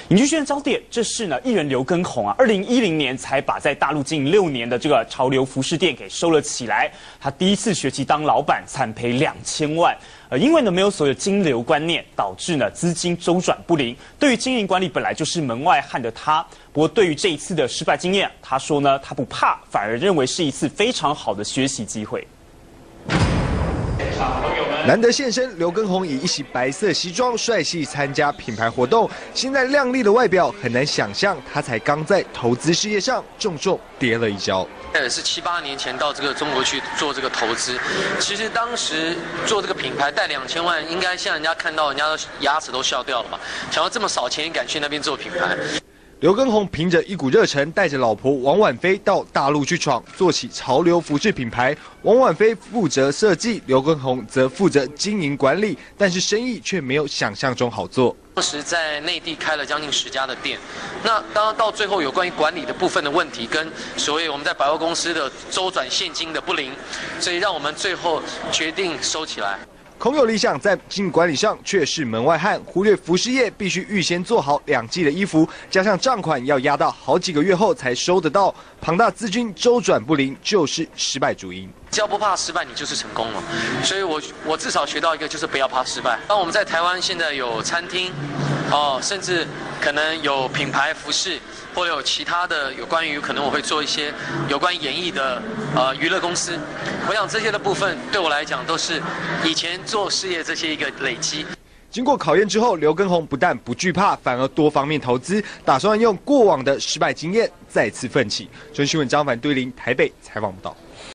影剧圈的焦点，这是呢艺人刘畊宏啊，2010年才把在大陆经营6年的这个潮流服饰店给收了起来。他第一次学习当老板，惨赔2000万。因为呢没有所谓的金流观念，导致呢资金周转不灵。对于经营管理本来就是门外汉的他，不过对于这一次的失败经验，他说呢他不怕，反而认为是一次非常好的学习机会。 难得现身，刘畊宏以一袭白色西装帅气参加品牌活动。现在靓丽的外表，很难想象他才刚在投资事业上重跌了一跤。 也是7、8年前到这个中国去做这个投资，其实当时做这个品牌带2000万，应该像人家看到人家的牙齿都笑掉了嘛。想要这么少钱也敢去那边做品牌。 刘畊宏凭着一股热忱，带着老婆王婉菲到大陆去闯，做起潮流服饰品牌。王婉菲负责设计，刘畊宏则负责经营管理，但是生意却没有想象中好做。 当时在内地开了将近10家的店，那当然到最后有关于管理的部分的问题，跟所谓我们在百货公司的周转现金的不灵，所以让我们最后决定收起来。 空有理想，在经营管理上却是门外汉，忽略服饰业必须预先做好2季的衣服，加上账款要压到好几个月后才收得到，庞大资金周转不灵就是失败主因。 只要不怕失败，你就是成功了。所以我至少学到一个，就是不要怕失败。当我们在台湾现在有餐厅，甚至可能有品牌服饰，或者有其他的有关于可能我会做一些有关演艺的娱乐公司。我想这些的部分对我来讲都是以前做事业这些一个累积。 经过考验之后，刘畊宏不但不惧怕，反而多方面投资，打算用过往的失败经验再次奋起。中新闻张凡对林台北采访报道。